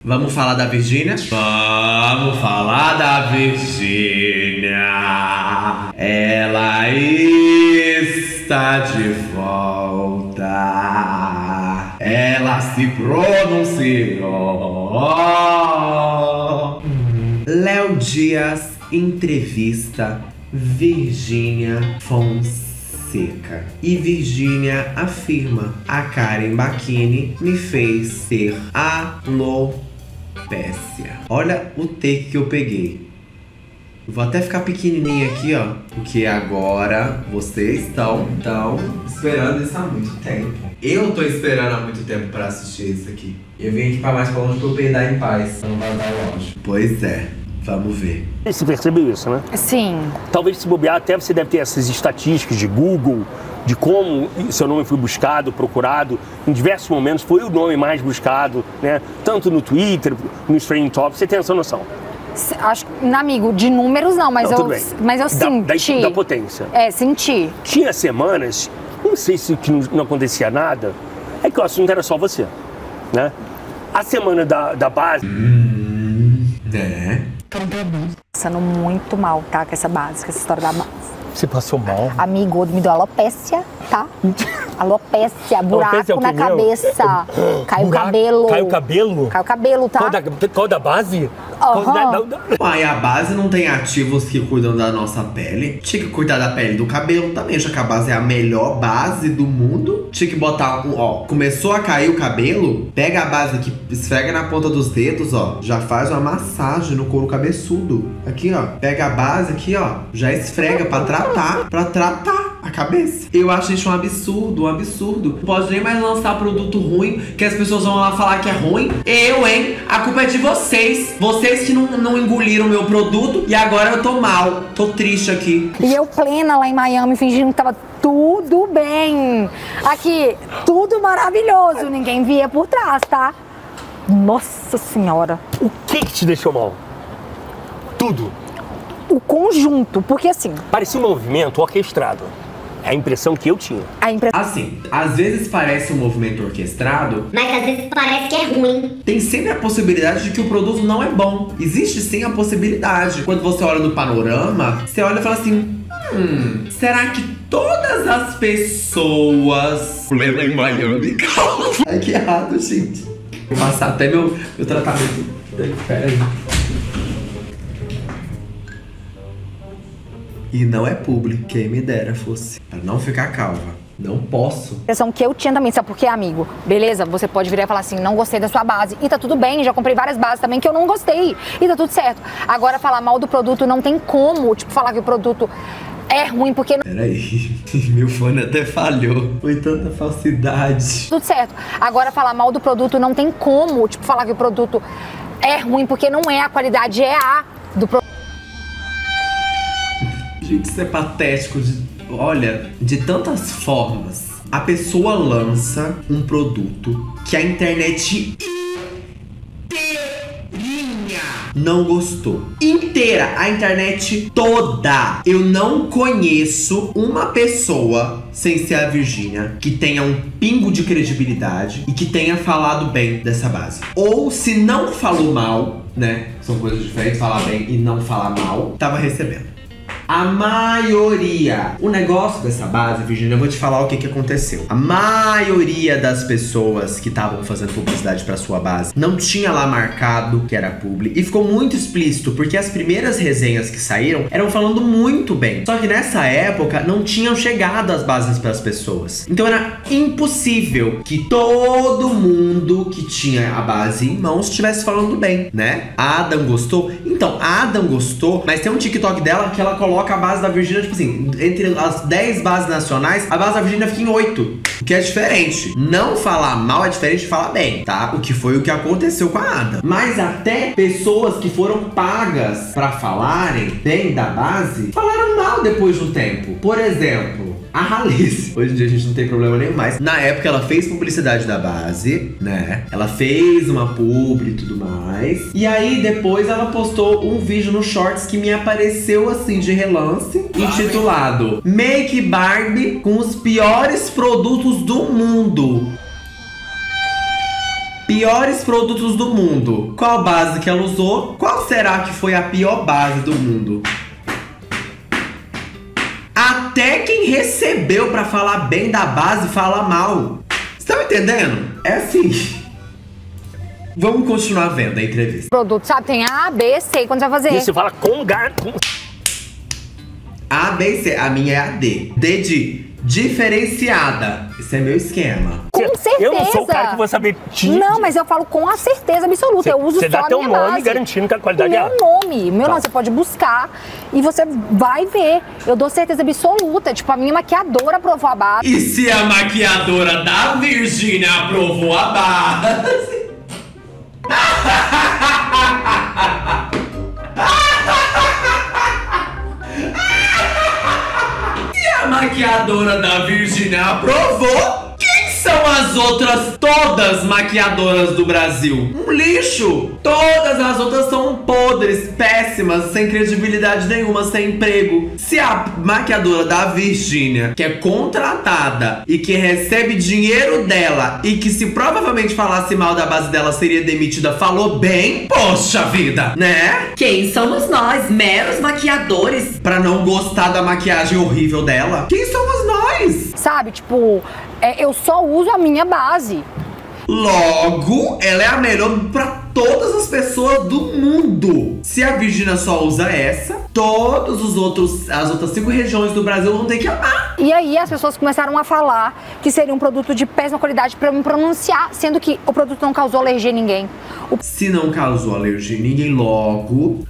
Vamos falar da Virgínia? Vamos falar da Virgínia. Ela está de volta. Ela se pronunciou. Léo Dias entrevista Virgínia Fonseca. E Virgínia afirma: a Karen Bacchini me fez ter alopecia. Olha o take que eu peguei. Vou até ficar pequenininho aqui, ó, porque agora vocês estão esperando isso há muito tempo. Eu tô esperando há muito tempo pra assistir isso aqui. Eu vim aqui pra mais pra longe pra eu peidar em paz, pra não vazar longe. Pois é, vamos ver. Você percebeu isso, né? Sim. Talvez se bobear, até você deve ter essas estatísticas de Google, de como seu nome foi buscado, procurado. Em diversos momentos foi o nome mais buscado, né? Tanto no Twitter, nos trending tops. Você tem essa noção? Acho, amigo, de números não, mas, não, mas eu senti. Da potência. É, senti. Tinha semanas, não sei se que não acontecia nada, é que o assunto era só você, né? A semana da base... Passando muito mal, tá? Com essa base, com essa história da base. Você passou mal? Amigo, me deu alopecia, tá? Alopecia, buraco na cabeça. Caiu o cabelo. Caiu o cabelo? Caiu o cabelo, tá? Qual da base? Uai, a base não tem ativos que cuidam da nossa pele. Tinha que cuidar da pele do cabelo também, já que a base é a melhor base do mundo. Tinha que botar ó, começou a cair o cabelo, pega a base aqui, esfrega na ponta dos dedos, ó. Já faz uma massagem no couro cabeçudo. Aqui, ó, pega a base aqui, ó, já esfrega pra tratar a cabeça. Eu acho isso um absurdo, um absurdo. Não pode nem mais lançar produto ruim, que as pessoas vão lá falar que é ruim. Eu, hein? A culpa é de vocês. Vocês que não engoliram meu produto e agora eu tô mal. Tô triste aqui. E eu plena lá em Miami, fingindo que tava tudo bem. Aqui, tudo maravilhoso. Ninguém via por trás, tá? Nossa Senhora. O que te deixou mal? Tudo. O conjunto, porque assim... Parecia um movimento orquestrado. É a impressão que eu tinha. Assim, às vezes parece um movimento orquestrado, mas às vezes parece que é ruim. Tem sempre a possibilidade de que o produto não é bom. Existe sim a possibilidade. Quando você olha no panorama, você olha e fala assim: será que todas as pessoas... Ai, que errado, gente. Vou passar até meu tratamento. Pera aí. E não é publi, quem me dera fosse. Pra não ficar calva. Não posso. A impressão que eu tinha também, sabe por quê, amigo? Beleza, você pode virar e falar assim: não gostei da sua base. E tá tudo bem, já comprei várias bases também que eu não gostei. E tá tudo certo. Agora, falar mal do produto não tem como. Tipo, falar que o produto é ruim porque... Peraí, meu fone até falhou. Foi tanta falsidade. Tudo certo. Agora, falar mal do produto não tem como. Tipo, falar que o produto é ruim porque não é a qualidade, é a do produto. Gente, isso é patético. Olha, de tantas formas. A pessoa lança um produto que a internet inteirinha não gostou. Inteira, a internet toda. Eu não conheço uma pessoa, sem ser a Virgínia, que tenha um pingo de credibilidade e que tenha falado bem dessa base. Ou se não falou mal, né? São coisas diferentes, falar bem e não falar mal, tava recebendo. A maioria. O negócio dessa base, Virgínia, eu vou te falar o que aconteceu. A maioria das pessoas que estavam fazendo publicidade pra sua base não tinha lá marcado que era publi. E ficou muito explícito, porque as primeiras resenhas que saíram eram falando muito bem. Só que nessa época não tinham chegado as bases pras pessoas. Então era impossível que todo mundo que tinha a base em mãos estivesse falando bem, né? A Adam gostou? Então, a Adam gostou, mas tem um TikTok dela que ela coloca a base da Virgínia, tipo assim, entre as 10 bases nacionais, a base da Virgínia fica em 8. O que é diferente. Não falar mal é diferente de falar bem, tá? O que foi o que aconteceu com a Ada. Mas até pessoas que foram pagas pra falarem bem da base, falaram mal depois de um tempo. Por exemplo, a Alice. Hoje em dia a gente não tem problema nenhum mais. Na época ela fez publicidade da base, né? Ela fez uma publi e tudo mais. E aí depois ela postou um vídeo no Shorts que me apareceu assim de relance, intitulado Make Barbie com os piores produtos do mundo. Piores produtos do mundo. Qual base que ela usou? Qual será que foi a pior base do mundo? Até quem recebeu pra falar bem da base fala mal. Vocês estão entendendo? É assim. Vamos continuar vendo a entrevista. Produto, sabe? Tem A, B, C. Quando você vai fazer... E você fala com A, B e C. A minha é a D. D de diferenciada. Esse é meu esquema. Com certeza. Eu não sou o cara que vou saber Não, mas eu falo com a certeza absoluta. Eu uso você só dá a teu minha nome base. garantindo que a qualidade é Meu nome. Meu nome. Você pode buscar e você vai ver. Eu dou certeza absoluta. Tipo, a minha maquiadora aprovou a base. E se a maquiadora da Virgínia aprovou a base? Se a maquiadora da Virgínia aprovou, quem são as outras todas maquiadoras do Brasil? Um lixo! Todas as outras são podres, péssimas, sem credibilidade nenhuma, sem emprego. Se a maquiadora da Virgínia, que é contratada e que recebe dinheiro dela e que se provavelmente falasse mal da base dela seria demitida, falou bem, poxa vida, né? Quem somos nós, meros maquiadores? Pra não gostar da maquiagem horrível dela? Quem somos nós? Sabe? Tipo, eu só uso a minha base. Logo, ela é a melhor pra todas as pessoas do mundo. Se a Virgínia só usa essa, todos os outros, as outras 5 regiões do Brasil vão ter que amar. E aí as pessoas começaram a falar que seria um produto de péssima qualidade pra me pronunciar, sendo que o produto não causou alergia em ninguém. Se não causou alergia em ninguém, logo,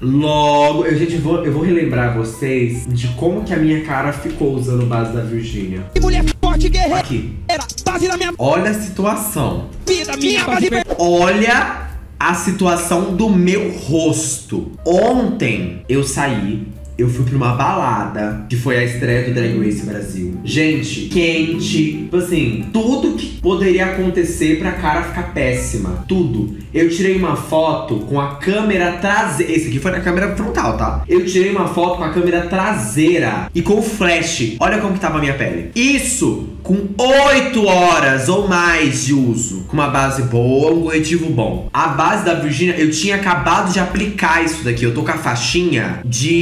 eu vou relembrar vocês de como que a minha cara ficou usando base da Virgínia. Mulher forte, guerreira, Aqui. base da minha Olha a situação. vida, minha base. Olha a situação do meu rosto. Ontem eu saí, eu fui pra uma balada, que foi a estreia do Drag Race Brasil. Gente, quente, tipo assim, tudo que poderia acontecer pra cara ficar péssima. Tudo. Eu tirei uma foto com a câmera traseira. Esse aqui foi na câmera frontal, tá? Eu tirei uma foto com a câmera traseira e com o flash. Olha como que tava a minha pele. Isso com 8 horas ou mais de uso. Com uma base boa, um corretivo bom. A base da Virgínia, eu tinha acabado de aplicar isso daqui. Eu tô com a faixinha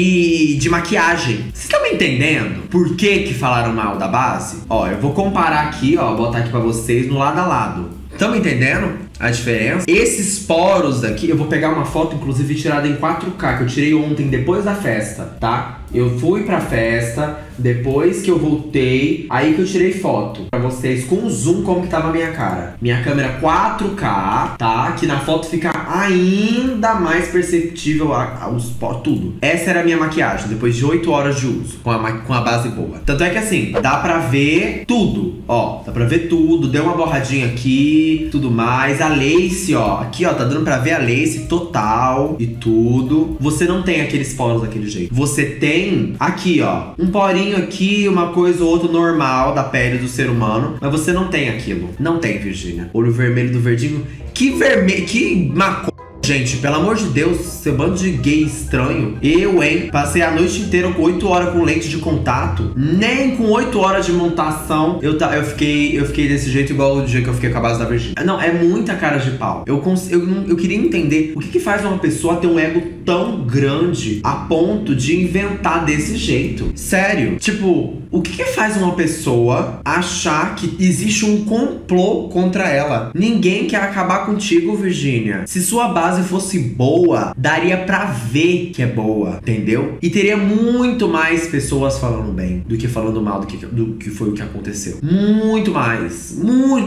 de maquiagem. Vocês estão me entendendo por que falaram mal da base? Ó, eu vou comparar aqui, ó, botar aqui pra vocês no lado a lado. Estão me entendendo a diferença? Esses poros aqui, eu vou pegar uma foto, inclusive, tirada em 4K, que eu tirei ontem, depois da festa, tá? Eu fui pra festa, depois que eu voltei, aí que eu tirei foto pra vocês com zoom como que tava a minha cara. Minha câmera 4K, tá? Que na foto fica ainda mais perceptível os poros, tudo. Essa era a minha maquiagem, depois de 8 horas de uso, com a base boa. Tanto é que assim, dá pra ver tudo, ó. Dá pra ver tudo, deu uma borradinha aqui, tudo mais. A lace, ó, aqui ó, tá dando pra ver a lace total e tudo. Você não tem aqueles poros daquele jeito. Você tem aqui, ó, um porinho aqui, uma coisa ou outra normal da pele do ser humano, mas você não tem aquilo. Não tem, Virgínia. Olho vermelho do verdinho. Que vermelho, que maconha. Gente, pelo amor de Deus, seu bando de gay estranho. Eu, hein? Passei a noite inteira com 8 horas com lente de contato. Nem com 8 horas de montação eu fiquei desse jeito igual o dia que eu fiquei com a base da Virgínia. Não, é muita cara de pau. Eu queria entender o que faz uma pessoa ter um ego tão grande a ponto de inventar desse jeito. Sério. Tipo, o que faz uma pessoa achar que existe um complô contra ela? Ninguém quer acabar contigo, Virgínia. Se sua base fosse boa, daria pra ver que é boa, entendeu? E teria muito mais pessoas falando bem do que falando mal do que foi o que aconteceu. Muito mais. Muito.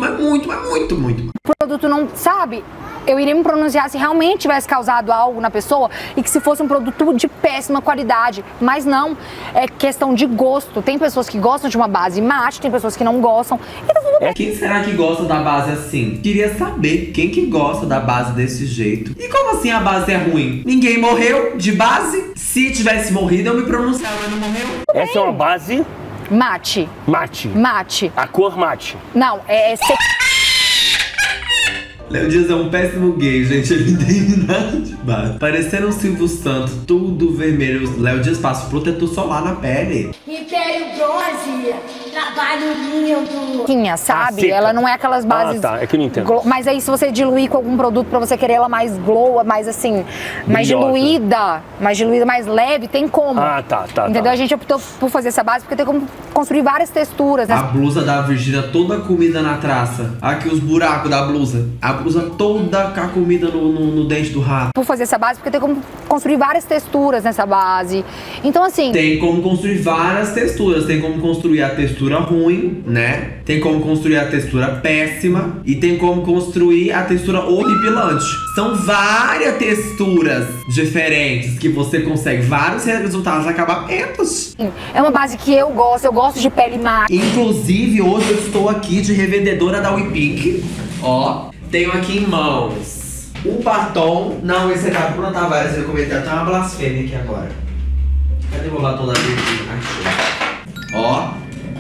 O produto não, sabe? Eu iria me pronunciar se realmente tivesse causado algo na pessoa e que se fosse um produto de péssima qualidade. Mas não, é questão de gosto. Tem pessoas que gostam de uma base mate, tem pessoas que não gostam. E tá tudo bem. Quem será que gosta da base assim? Queria saber quem que gosta da base desse jeito. E como assim a base é ruim? Ninguém morreu de base? Se tivesse morrido, eu me pronunciava, mas não morreu. Essa é uma base Mate. mate. Mate. A cor mate. Não, Léo Dias é um péssimo gay, gente. Ele não tem nada de base. Parecendo um Silvio Santos, tudo vermelho. Léo Dias passa protetor solar na pele. Império Bronze, trabalho lindo. Sabe? seca. Ela não é aquelas bases. Ah, tá. É que eu não entendo. Mas aí, se você diluir com algum produto pra você querer ela mais glow, mais assim, mais Brilhosa. diluída, mais leve, tem como. Ah, tá. Entendeu? A gente optou por fazer essa base porque tem como construir várias texturas, né? A blusa da Virgínia toda comida na traça. Aqui os buracos da blusa. A blusa toda com a comida no dente do rato. Por fazer essa base porque tem como construir várias texturas nessa base. Então, assim. Tem como construir várias texturas. Tem como construir a textura ruim, né? Tem como construir a textura péssima. E tem como construir a textura horripilante. São várias texturas diferentes que você consegue. Vários resultados, acabamentos. É uma base que eu gosto de pele mate. Inclusive, hoje eu estou aqui de revendedora da WePink. Ó, tenho aqui em mãos o batom. Não, esse é da Bruna Tavares. Eu comentei até uma blasfêmia aqui agora. Cadê o batom da Virgínia? Achei. Ó.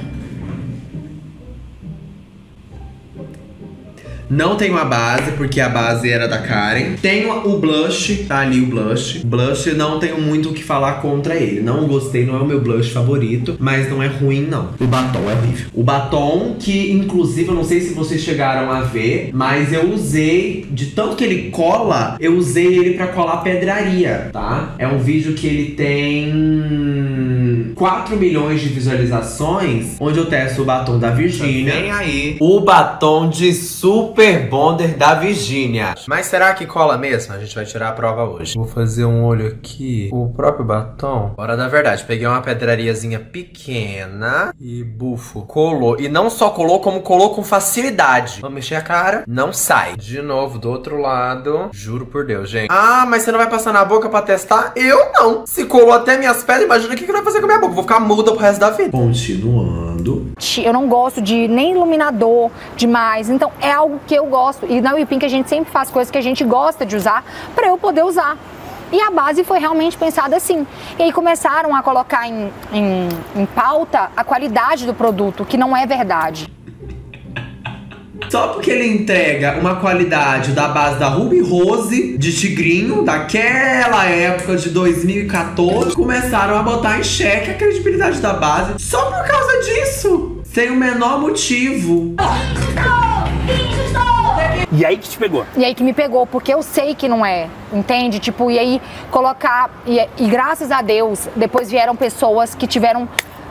Não tenho a base, porque a base era da Karen. Tenho o blush, tá ali o blush. Blush, não tenho muito o que falar contra ele. Não gostei, não é o meu blush favorito, mas não é ruim, não. O batom é horrível. O batom que, inclusive, eu não sei se vocês chegaram a ver, mas eu usei, de tanto que ele cola, eu usei ele pra colar pedraria, tá? É um vídeo que ele tem 4 milhões de visualizações, onde eu testo o batom da Virgínia. Vem aí o batom de Super Bonder da Virgínia. Mas será que cola mesmo? A gente vai tirar a prova hoje. Vou fazer um olho aqui. O próprio batom. Hora da verdade. Peguei uma pedrariazinha pequena e bufo. Colou. E não só colou, como colou com facilidade. Vamos mexer a cara. Não sai. De novo, do outro lado. Juro por Deus, gente. Ah, mas você não vai passar na boca pra testar? Eu não. Se colou até minhas pedras, imagina o que vai fazer com a minha boca. Vou ficar muda pro resto da vida. Continuando. Eu não gosto de nem iluminador demais. Então é algo que eu gosto. E na WePink a gente sempre faz coisas que a gente gosta de usar pra eu poder usar. E a base foi realmente pensada assim. E aí começaram a colocar em pauta a qualidade do produto, que não é verdade. Só porque ele entrega uma qualidade da base da Ruby Rose, de tigrinho, daquela época de 2014, começaram a botar em xeque a credibilidade da base. Só por causa disso. Sem o menor motivo. E aí que te pegou? E aí que me pegou, porque eu sei que não é, entende? Tipo, e aí colocar... E graças a Deus, depois vieram pessoas que tiveram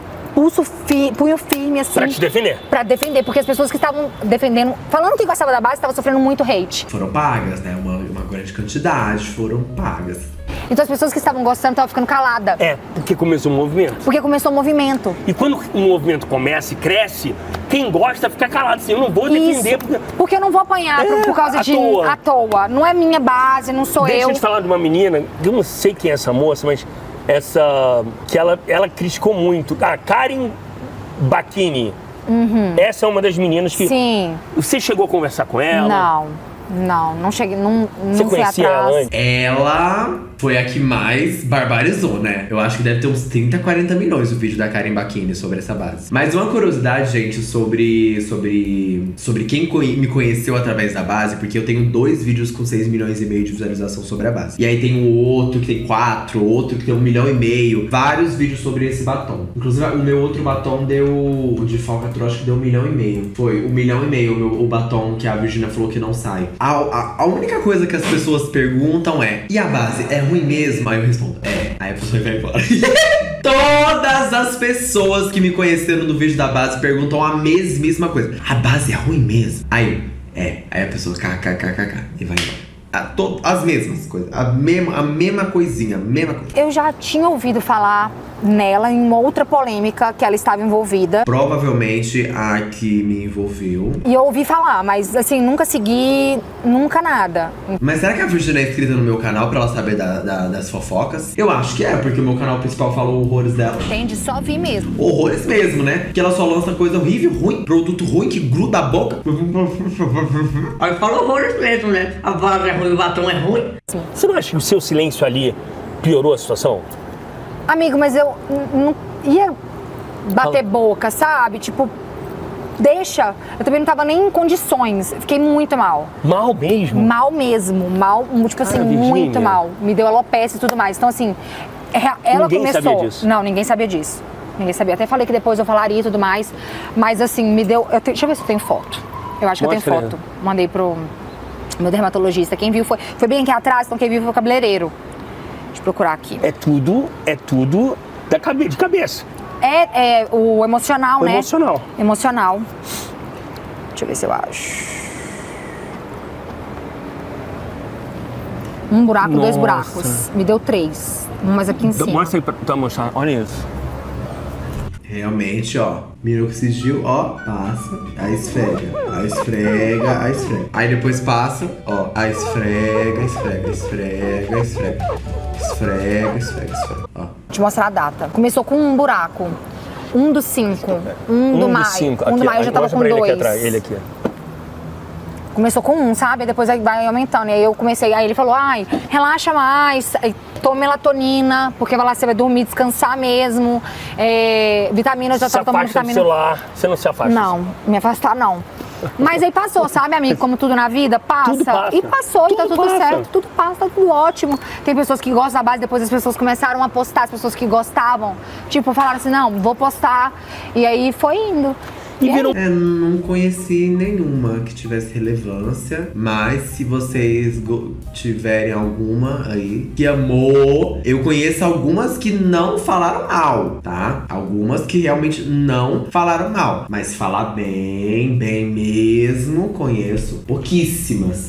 punho firme, assim. Pra te defender? Pra defender, porque as pessoas que estavam defendendo, falando que gostavam da base, estavam sofrendo muito hate. Foram pagas, né? Uma grande quantidade foram pagas. Então as pessoas que estavam gostando estavam ficando caladas. É, porque começou um movimento. Porque começou o movimento. E quando um movimento começa e cresce, quem gosta fica calado assim, eu não vou defender. Porque eu não vou apanhar por causa de... À toa. Não é minha base, não sou eu. Deixa eu te falar de uma menina, eu não sei quem é essa moça, mas essa... Que ela criticou muito. A Karen Bacchini. Uhum. Essa é uma das meninas que... Sim. Você chegou a conversar com ela? Não cheguei, não Você fui conhecia atrás. ela antes? Ela foi a que mais barbarizou, né? Eu acho que deve ter uns 30, 40 milhões o vídeo da Karen Bacchini sobre essa base. Mas uma curiosidade, gente, sobre quem me conheceu através da base, porque eu tenho 2 vídeos com 6 milhões e meio de visualização sobre a base. E aí tem um outro que tem 4, outro que tem 1,5 milhão. Vários vídeos sobre esse batom. Inclusive, o meu outro batom deu, o de falcatrua, acho que deu 1,5 milhão. Foi 1,5 milhão o batom que a Virgínia falou que não sai. A única coisa que as pessoas perguntam é: e a base é ruim mesmo? Aí eu respondo: é. Aí a pessoa vai embora. Todas as pessoas que me conheceram no vídeo da base perguntam a mesmíssima coisa: a base é ruim mesmo? Aí a pessoa kkkk e vai embora. As mesmas coisas, a mesma coisinha, a mesma coisa. Eu já tinha ouvido falar nela em outra polêmica que ela estava envolvida. Provavelmente a que me envolveu. E eu ouvi falar, mas assim, nunca segui, nunca nada. Mas será que a Virgínia é inscrita no meu canal pra ela saber das fofocas? Eu acho que é, porque o meu canal principal fala horrores dela. Entende? Só vi mesmo. Horrores mesmo, né? Porque ela só lança coisa horrível, ruim, produto ruim que gruda a boca. Aí fala horrores mesmo, né? A base é ruim, o batom é ruim. Sim. Você não acha que o seu silêncio ali piorou a situação? Amigo, mas eu não ia bater boca, sabe? Tipo, deixa. Eu também não tava nem em condições. Fiquei muito mal. Mal mesmo? Mal mesmo. Mal, tipo assim, muito mal. Me deu alopecia e tudo mais. Então, assim, ela ninguém começou... sabia disso? Não, ninguém sabia disso. Ninguém sabia. Até falei que depois eu falaria e tudo mais. Mas, assim, me deu... Deixa eu ver se eu tenho foto. Eu acho que eu tenho foto. Mandei pro meu dermatologista. Quem viu foi bem aqui atrás, então quem viu foi o cabeleireiro. Deixa eu procurar aqui. É tudo de cabeça. É o emocional, né? Emocional. Emocional. Deixa eu ver se eu acho. Um buraco, dois buracos. Me deu 3. Um mais aqui em cima. Mostra aí pra mostrar. Olha isso. Realmente, ó. Minoxidil, ó, passa, aí esfrega, aí esfrega, aí esfrega. Aí depois passa, ó, aí esfrega, esfrega, esfrega, esfrega. Esfrega, esfrega, esfrega, ó. Vou te mostrar a data. Começou com um buraco. 1 do 5. 1 do maio. 1 do maio eu já tava com 2. Ele aqui. Começou com 1, sabe? Depois vai aumentando. E aí eu comecei, aí ele falou, ai, relaxa mais, toma melatonina, porque você vai dormir, descansar mesmo. Vitamina, eu já tava tomando vitamina. Se afasta do celular, você não se afasta? Não, me afastar não. Mas aí passou, sabe, amigo? Como tudo na vida, passa. Tudo passa. E passou, e tá tudo certo. Tudo passa, tá tudo ótimo. Tem pessoas que gostam da base, depois as pessoas começaram a postar, as pessoas que gostavam. Tipo, falaram assim, não, vou postar. E aí foi indo. E virou... não conheci nenhuma que tivesse relevância, mas se vocês tiverem alguma aí que amou, eu conheço algumas que não falaram mal, tá? Algumas que realmente não falaram mal, mas falar bem mesmo, conheço pouquíssimas.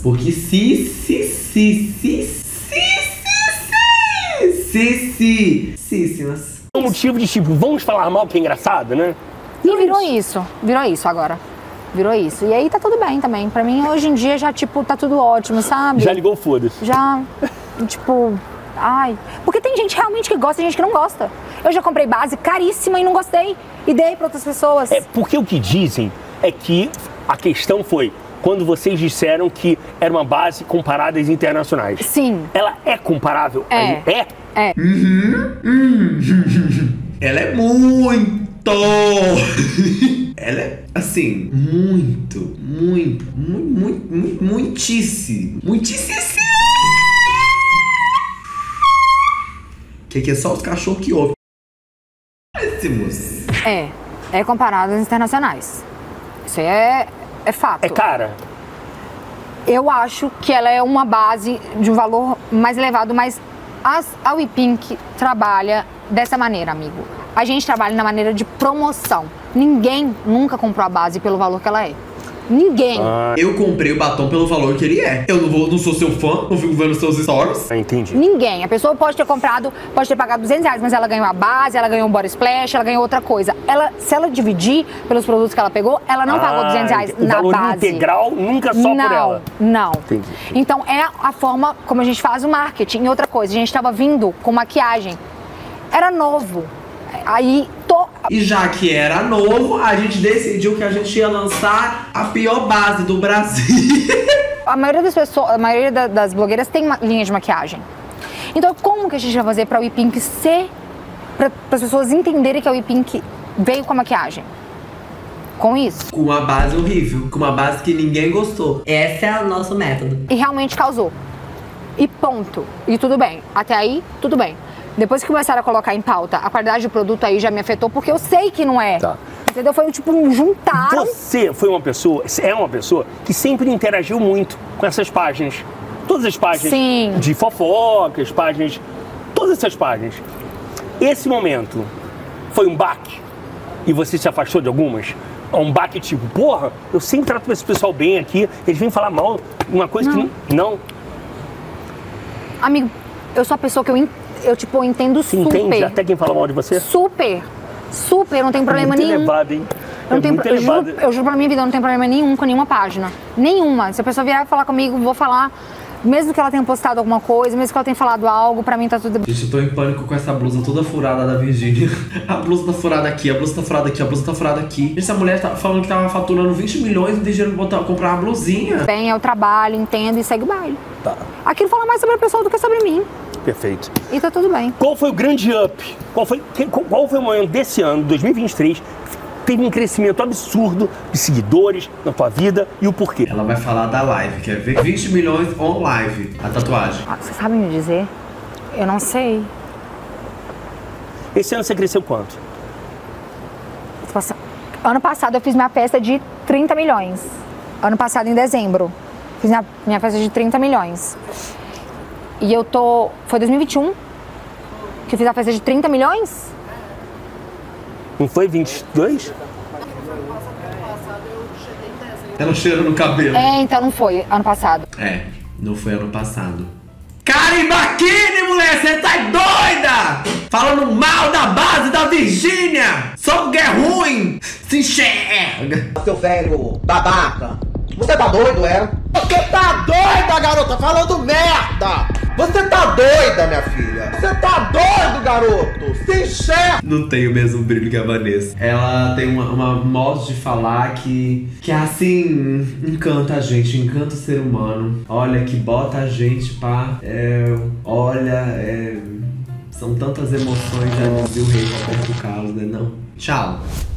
Pouquíssimas. Um motivo de tipo, vamos falar mal que é engraçado, né? E virou isso agora. Virou isso. E aí tá tudo bem também. Pra mim, hoje em dia, já, tipo, tá tudo ótimo, sabe? Já ligou o foda-se. Já, tipo, ai... Porque tem gente realmente que gosta e gente que não gosta. Eu já comprei base caríssima e não gostei. E dei pra outras pessoas. Porque o que dizem é que a questão foi quando vocês disseram que era uma base com paradas internacionais. Sim. Ela é comparável? É. Ela é muito... Ela é, assim, muitíssimo. Que é só os cachorros que ouvem. É comparado às internacionais. Isso aí é fato. É cara? Eu acho que ela é uma base de um valor mais elevado, mas a WePink trabalha dessa maneira, amigo. A gente trabalha na maneira de promoção. Ninguém nunca comprou a base pelo valor que ela é. Ninguém. Eu comprei o batom pelo valor que ele é. Eu não sou seu fã, não fico vendo seus stories. Entendi. Ninguém. A pessoa pode ter comprado, pode ter pagado R$200, mas ela ganhou a base, ela ganhou um body splash, ela ganhou outra coisa. Se ela dividir pelos produtos que ela pegou, ela não pagou R$200 na valor base. Integral nunca só por ela. Não. Entendi. Então é a forma como a gente faz o marketing. E outra coisa, a gente estava vindo com maquiagem. Era novo. E já que era novo, a gente decidiu que a gente ia lançar a pior base do Brasil. A maioria das pessoas, a maioria das blogueiras tem linha de maquiagem. Então como que a gente vai fazer pra WePink ser... Para as pessoas entenderem que a WePink veio com a maquiagem? Com isso. Com uma base horrível, com uma base que ninguém gostou. Esse é o nosso método. E realmente causou. E ponto. E tudo bem. Até aí, tudo bem. Depois que começaram a colocar em pauta, a qualidade do produto aí já me afetou, porque eu sei que não é. Tá. Entendeu? Foi tipo, juntaram. Você foi uma pessoa que sempre interagiu muito com essas páginas. Todas as páginas. Sim. De fofocas, páginas. Todas essas páginas. Esse momento foi um baque e você se afastou de algumas? Um baque tipo, porra, eu sempre trato esse pessoal bem aqui, eles vêm falar mal, uma coisa que não. Amigo, eu sou a pessoa que eu tipo, entendo super. Entende até quem fala mal de você? Super, não tem problema nenhum. Elevado, hein? Eu juro pra minha vida, eu não tenho problema nenhum com nenhuma página. Nenhuma. Se a pessoa vier falar comigo, vou falar. Mesmo que ela tenha postado alguma coisa, mesmo que ela tenha falado algo, pra mim tá tudo bem. Gente, eu tô em pânico com essa blusa toda furada da Virgínia. A blusa tá furada aqui, a blusa tá furada aqui, a blusa tá furada aqui. Gente, essa mulher tá falando que tava faturando 20 milhões e não tem dinheiro pra comprar uma blusinha. Bem, eu trabalho, entendo e segue o baile. Tá. Aquilo fala mais sobre a pessoa do que sobre mim. Perfeito. E tá tudo bem. Qual foi o grande up? Qual foi o momento desse ano, 2023, teve um crescimento absurdo de seguidores na tua vida e o porquê? Ela vai falar da live, quer ver? 20 milhões on live, a tatuagem. Você sabe me dizer? Eu não sei. Esse ano você cresceu quanto? Ano passado eu fiz minha festa de 30 milhões. Ano passado, em dezembro, fiz minha festa de 30 milhões. E eu tô... Foi 2021 que eu fiz a festa de 30 milhões? Não foi 22? Ela cheiro no cabelo. É, então não foi ano passado. É, não foi ano passado. Carimbakini, mulher, você tá doida? Falando mal da base da Virgínia. Só que é ruim. Se enxerga. Seu velho babaca. Você tá doido, é? Você tá doida, garota, falando merda! Você tá doida, minha filha! Você tá doido, garoto! Se enxerga! Não tem o mesmo brilho que a Vanessa. Ela tem uma modo de falar que assim, encanta a gente, encanta o ser humano. Olha, que bota a gente pra... são tantas emoções, já dizia o rei Roberto Carlos, né não? Tchau!